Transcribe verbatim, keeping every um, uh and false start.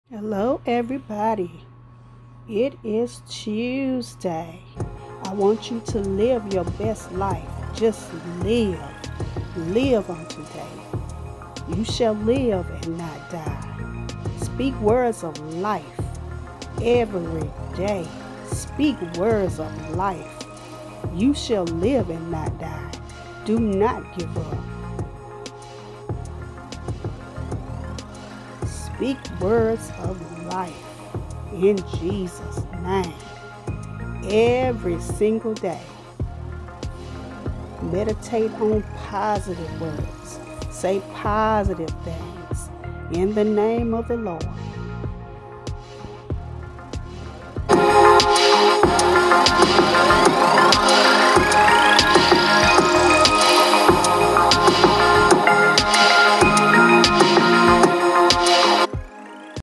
Hello, everybody. It is Tuesday. I want you to live your best life. Just live. Live on today. You shall live and not die. Speak words of life every day. Speak words of life. You shall live and not die. Do not give up. Speak words of life in Jesus' name every single day. Meditate on positive words. Say positive things in the name of the Lord.